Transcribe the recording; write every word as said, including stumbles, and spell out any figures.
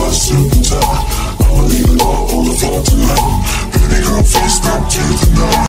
a suit and tie. I'ma leave it all on the floor tonight. Baby girl, face down to the night.